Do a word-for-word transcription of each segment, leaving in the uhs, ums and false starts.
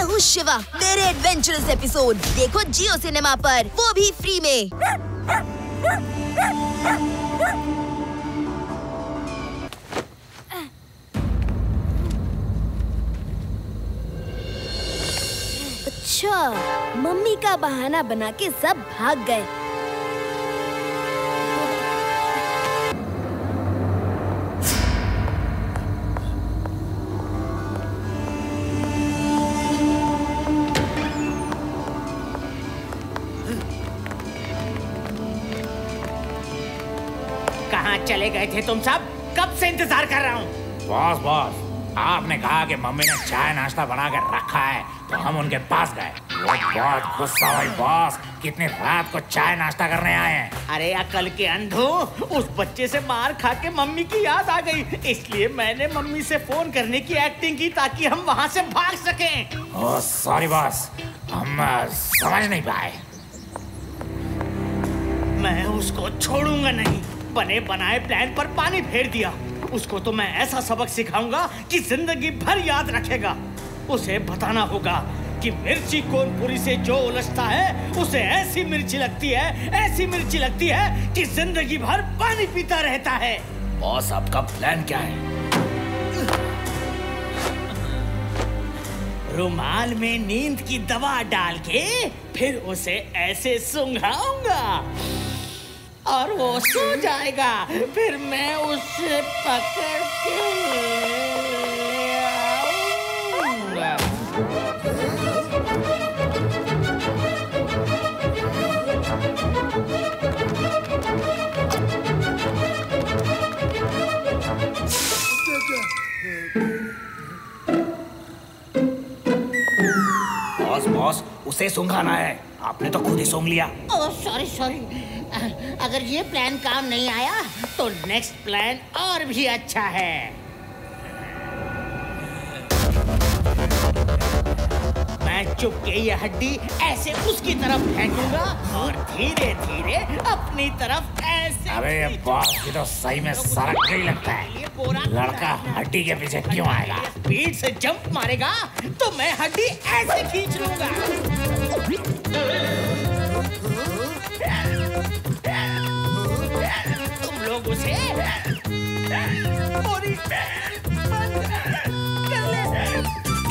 हूँ शिवा। मेरे adventurous episode देखो जियो सिनेमा पर, वो भी फ्री में। अच्छा, मम्मी का बहाना बना के सब भाग गए। कहाँ चले गए थे तुम सब? कब से इंतजार कर रहा हूँ। बॉस बॉस, आपने कहा कि मम्मी ने चाय नाश्ता बना कर रखा है, तो हम उनके पास गए। वो बहुत गुस्सा हुई बॉस, कितनी रात को चाय नाश्ता करने आए हैं। अरे अकल के अंधो, उस बच्चे से मार खा के मम्मी की याद आ गई, इसलिए मैंने मम्मी से फोन करने की एक्टिंग की ताकि हम वहाँ से भाग सकें। ओह सॉरी बॉस, हम समझ नहीं पाए। मैं उसको छोड़ूंगा नहीं। बने बनाए प्लान पर पानी फेर दिया। उसको तो मैं ऐसा सबक सिखाऊंगा कि जिंदगी भर याद रखेगा। उसे बताना होगा कि मिर्ची कोनपुरी से जो उलझता है उसे ऐसी मिर्ची लगती है, ऐसी मिर्ची लगती है कि जिंदगी भर पानी पीता रहता है। बॉस आपका प्लान क्या है? रुमाल में नींद की दवा डाल के फिर उसे ऐसे सुंघाऊंगा और वो सो जाएगा। फिर मैं उसे पकड़ के आऊंगा। बॉस बॉस, उसे सूंघाना है, आपने तो खुद ही सूंघ लिया। ओह सॉरी सॉरी, अगर ये प्लान काम नहीं आया तो नेक्स्ट प्लान और भी अच्छा है। मैं चुपके ये हड्डी ऐसे उसकी तरफ फेंकूंगा और धीरे धीरे अपनी तरफ ऐसे। अबे बॉस, ये तो सही में सरक ही लगता है। लड़का हड्डी के पीछे क्यों आएगा? स्पीड से जंप मारेगा तो मैं हड्डी ऐसे खींच लूंगा। तुम लोग उसे बंद कर ले।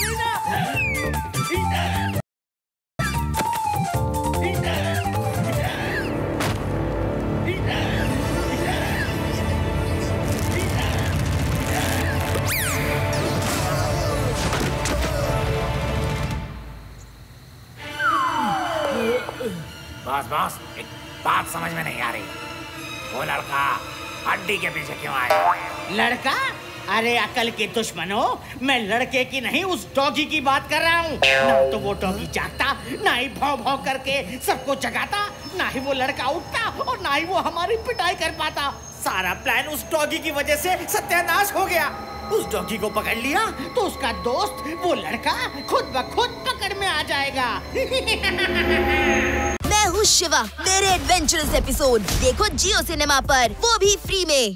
बॉस बॉस, एक बात समझ में नहीं आ रही। वो लड़का हड्डी के पीछे क्यों आया? लड़का? अरे अकल के दुश्मनों, मैं लड़के की नहीं उस डॉगी की बात कर रहा हूँ। ना तो वो डॉगी जागता, ना ही भौं भौं करके सबको जगाता, ना ही वो लड़का उठता और ना ही वो हमारी पिटाई कर पाता। सारा प्लान उस डॉगी की वजह से सत्यानाश हो गया। उस डॉगी को पकड़ लिया तो उसका दोस्त वो लड़का खुद ब खुद पकड़ में आ जाएगा। मैं हूँ शिवा। मेरे एडवेंचरस एपिसोड देखो जियो सिनेमा पर, वो भी फ्री में।